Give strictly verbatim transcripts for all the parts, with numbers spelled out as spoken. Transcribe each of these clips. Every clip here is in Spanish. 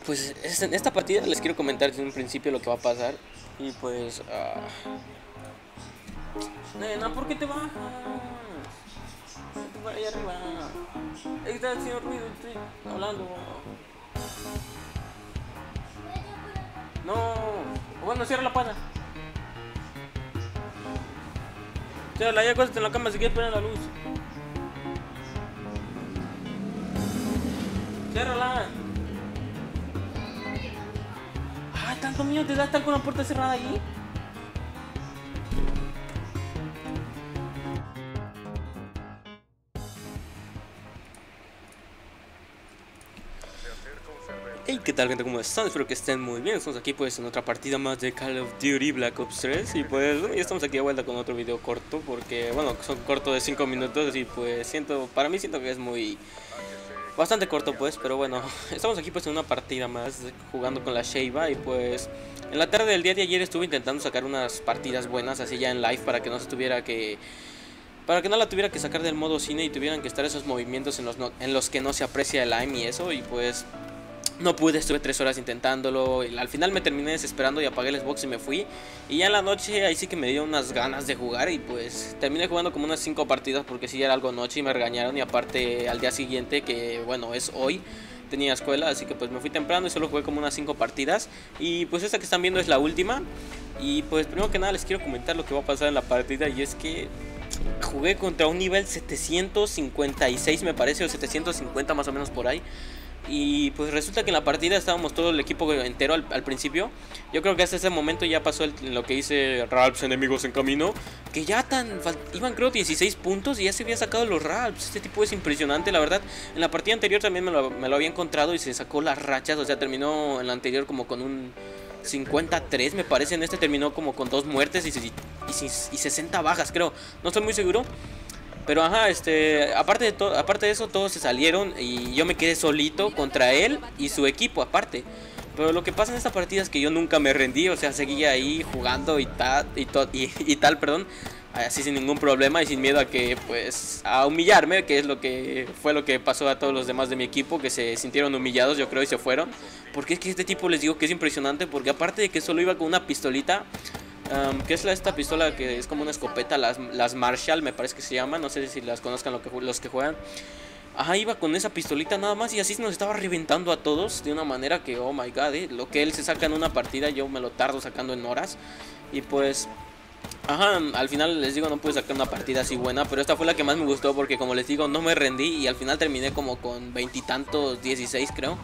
pues en esta partida les quiero comentar desde un principio lo que va a pasar. Y pues... Uh... Nena, ¿por qué te bajas? Vete para allá arriba. Ahí está haciendo ruido, estoy hablando. No. Bueno, cierra la pana. Cierra, ya acuéstate en la cama si quieres poner la luz. Ciérrala. Ah, tanto miedo te da estar con la puerta cerrada ahí. Hey, ¿qué tal, gente? ¿Cómo están? Espero que estén muy bien. Estamos aquí pues en otra partida más de Call of Duty Black Ops tres. Y pues bueno, ya estamos aquí de vuelta con otro video corto. Porque bueno, son cortos de cinco minutos. Y pues siento, para mí siento que es muy... bastante corto pues, pero bueno. Estamos aquí pues en una partida más jugando con la Sheiva. Y pues en la tarde del día de ayer estuve intentando sacar unas partidas buenas así ya en live. Para que no se tuviera que... Para que no la tuviera que sacar del modo cine y tuvieran que estar esos movimientos en los, no, en los que no se aprecia el aim y eso. Y pues... no pude, estuve tres horas intentándolo. Y al final me terminé desesperando y apagué el Xbox y me fui. Y ya en la noche ahí sí que me dio unas ganas de jugar. Y pues terminé jugando como unas cinco partidas porque sí era algo noche y me regañaron. Y aparte al día siguiente, que bueno es hoy, tenía escuela, así que pues me fui temprano y solo jugué como unas cinco partidas. Y pues esta que están viendo es la última. Y pues primero que nada les quiero comentar lo que va a pasar en la partida. Y es que jugué contra un nivel setecientos cincuenta y seis me parece, o setecientos cincuenta más o menos por ahí. Y pues resulta que en la partida estábamos todo el equipo entero al, al principio. Yo creo que hasta ese momento ya pasó el, lo que dice Ralphs enemigos en camino. Que ya tan... iban creo dieciséis puntos y ya se había sacado los Ralphs. Este tipo es impresionante, la verdad. En la partida anterior también me lo, me lo había encontrado y se sacó las rachas. O sea, terminó en la anterior como con un cincuenta y tres me parece. En este terminó como con dos muertes y, y, y, y sesenta bajas creo. No estoy muy seguro. Pero ajá, este, aparte de, to aparte de eso, todos se salieron y yo me quedé solito contra él y su equipo aparte. Pero lo que pasa en esta partida es que yo nunca me rendí, o sea, seguía ahí jugando y tal, y, y, y tal, perdón, así sin ningún problema y sin miedo a que, pues, a humillarme, que es lo que fue lo que pasó a todos los demás de mi equipo, que se sintieron humillados, yo creo, y se fueron. Porque es que este tipo les digo que es impresionante, porque aparte de que solo iba con una pistolita... Um, que es la, esta pistola que es como una escopeta, las, las Marshall me parece que se llaman, no sé si las conozcan lo que, los que juegan. Ajá, iba con esa pistolita nada más y así nos estaba reventando a todos de una manera que, oh my god, eh, lo que él se saca en una partida yo me lo tardo sacando en horas. Y pues, ajá, al final les digo no pude sacar una partida así buena, pero esta fue la que más me gustó porque como les digo no me rendí y al final terminé como con veintitantos, dieciséis creo.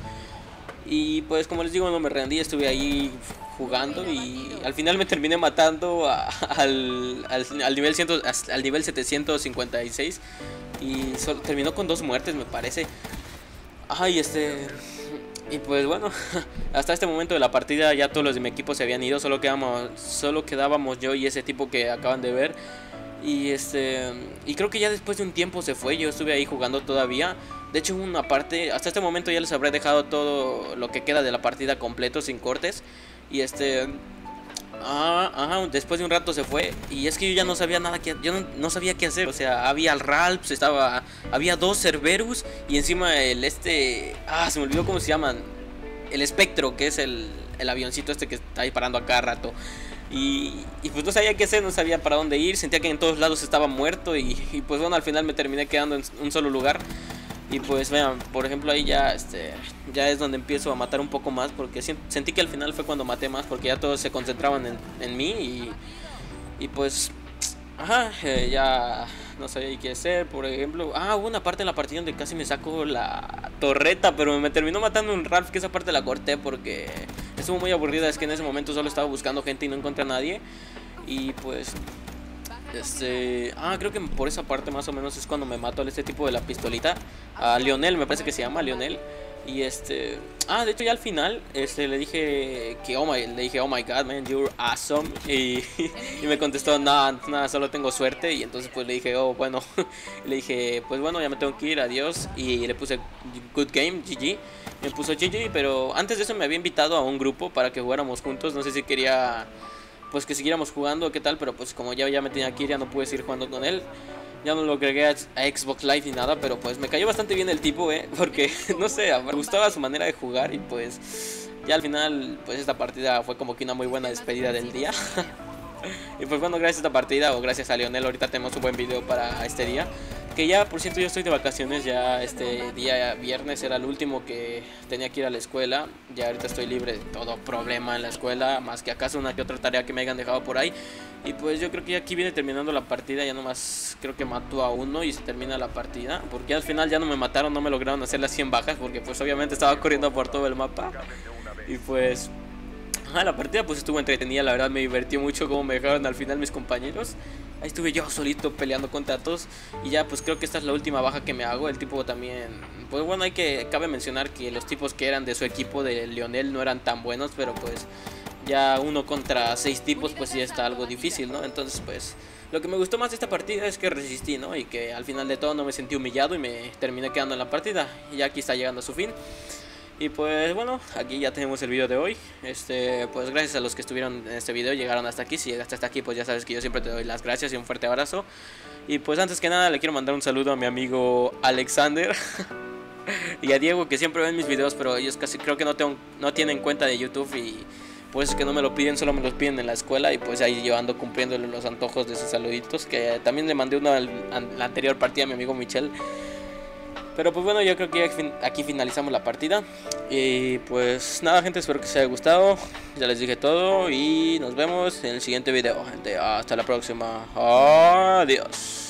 Y pues como les digo no me rendí, estuve ahí jugando y al final me terminé matando a, al, al, al, nivel cien, al nivel setecientos cincuenta y seis y solo, terminó con dos muertes me parece. Ay, este... Y pues bueno, hasta este momento de la partida ya todos los de mi equipo se habían ido, solo quedamos, solo quedábamos yo y ese tipo que acaban de ver. Y este y creo que ya después de un tiempo se fue, yo estuve ahí jugando todavía. De hecho una parte, hasta este momento ya les habré dejado todo lo que queda de la partida completo sin cortes. Y este ah, ajá, después de un rato se fue. Y es que yo ya no sabía nada que, yo no, no sabía qué hacer. O sea, había el Ralphs, estaba, había dos Cerberus y encima el este, ah, se me olvidó cómo se llaman, el Espectro, que es el, el avioncito este que está ahí parando a cada rato. Y, y pues no sabía qué hacer, no sabía para dónde ir, sentía que en todos lados estaba muerto y, y pues bueno, al final me terminé quedando en un solo lugar. Y pues vean, por ejemplo ahí ya este ya es donde empiezo a matar un poco más porque sentí que al final fue cuando maté más porque ya todos se concentraban en, en mí y, y pues ajá, eh, ya no sabía qué hacer, por ejemplo. Ah, hubo una parte en la partida donde casi me saco la torreta, pero me terminó matando un Ralph, que esa parte la corté porque estuvo muy aburrida. Es que en ese momento solo estaba buscando gente y no encontré a nadie. Y pues este, ah, creo que por esa parte más o menos es cuando me mato a este tipo de la pistolita, a Lionel, me parece que se llama Lionel. Y este, ah, de hecho ya al final este, le dije que oh my, le dije oh my god man, you're awesome. Y, y me contestó nada, nada, solo tengo suerte. Y entonces pues le dije, oh bueno, le dije pues bueno, ya me tengo que ir, adiós. Y le puse good game, G G. Me puso G G, pero antes de eso me había invitado a un grupo para que jugáramos juntos. No sé si quería pues que siguiéramos jugando o qué tal, pero pues como ya, ya me tenía que ir, ya no pude seguir jugando con él. Ya no lo agregué a, a Xbox Live ni nada, pero pues me cayó bastante bien el tipo, eh, porque no sé, me gustaba su manera de jugar y pues ya al final pues esta partida fue como que una muy buena despedida del día. Y pues bueno, gracias a esta partida o gracias a Lionel ahorita tenemos un buen video para este día. Que ya, por cierto, yo estoy de vacaciones, ya este día viernes era el último que tenía que ir a la escuela. Ya ahorita estoy libre de todo problema en la escuela, más que acaso una que otra tarea que me hayan dejado por ahí. Y pues yo creo que ya aquí viene terminando la partida, ya nomás creo que mató a uno y se termina la partida. Porque al final ya no me mataron, no me lograron hacer las cien bajas, porque pues obviamente estaba corriendo por todo el mapa. Y pues... Ah, la partida pues estuvo entretenida, la verdad me divertió mucho como me dejaron al final mis compañeros. Ahí estuve yo solito peleando contra todos. Y ya pues creo que esta es la última baja que me hago. El tipo también, pues bueno, hay que, cabe mencionar que los tipos que eran de su equipo de Lionel no eran tan buenos. Pero pues ya uno contra seis tipos pues sí está algo difícil, ¿no? Entonces pues lo que me gustó más de esta partida es que resistí, ¿no? Y que al final de todo no me sentí humillado y me terminé quedando en la partida. Y ya aquí está llegando a su fin. Y pues bueno, aquí ya tenemos el video de hoy. Este, pues gracias a los que estuvieron en este video, llegaron hasta aquí. Si llegaste hasta aquí, pues ya sabes que yo siempre te doy las gracias y un fuerte abrazo. Y pues antes que nada le quiero mandar un saludo a mi amigo Alexander y a Diego, que siempre ven mis videos, pero ellos casi creo que no, tengo, no tienen cuenta de YouTube y pues es que no me lo piden, solo me los piden en la escuela. Y pues ahí yo ando cumpliéndole los antojos de sus saluditos, que también le mandé uno a la anterior partida a mi amigo Michel. Pero pues bueno, yo creo que aquí finalizamos la partida. Y pues nada, gente, espero que os haya gustado. Ya les dije todo y nos vemos en el siguiente video, gente. Hasta la próxima. Adiós.